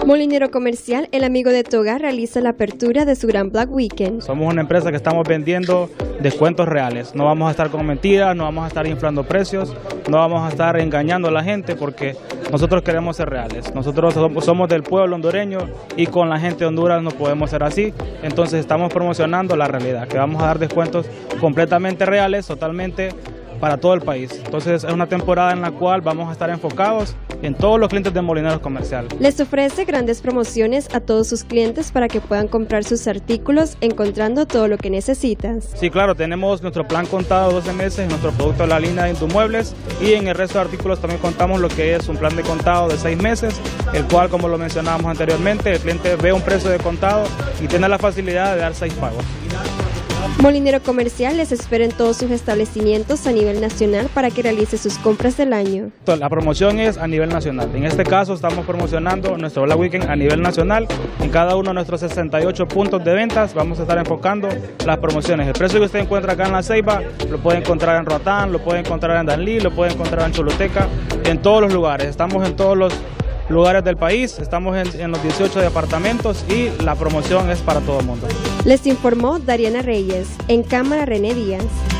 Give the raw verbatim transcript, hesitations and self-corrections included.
Molinero Comercial, el amigo de tu hogar, realiza la apertura de su gran Black Weekend. Somos una empresa que estamos vendiendo descuentos reales. No vamos a estar con mentiras, no vamos a estar inflando precios, no vamos a estar engañando a la gente porque nosotros queremos ser reales. Nosotros somos del pueblo hondureño y con la gente de Honduras no podemos ser así. Entonces estamos promocionando la realidad, que vamos a dar descuentos completamente reales, totalmente para todo el país. Entonces es una temporada en la cual vamos a estar enfocados en todos los clientes de Molinero Comercial. Les ofrece grandes promociones a todos sus clientes para que puedan comprar sus artículos encontrando todo lo que necesitas. Sí, claro, tenemos nuestro plan contado doce meses, nuestro producto de la línea de Indumuebles, y en el resto de artículos también contamos lo que es un plan de contado de seis meses, el cual, como lo mencionábamos anteriormente, el cliente ve un precio de contado y tiene la facilidad de dar seis pagos. Molinero Comercial les espera en todos sus establecimientos a nivel nacional para que realice sus compras del año. La promoción es a nivel nacional. En este caso estamos promocionando nuestro Black Weekend a nivel nacional. En cada uno de nuestros sesenta y ocho puntos de ventas vamos a estar enfocando las promociones. El precio que usted encuentra acá en La Ceiba lo puede encontrar en Roatán, lo puede encontrar en Danlí, lo puede encontrar en Choluteca, en todos los lugares. Estamos en todos los lugares del país, estamos en, en los dieciocho departamentos y la promoción es para todo el mundo. Les informó Dariana Reyes, en cámara René Díaz.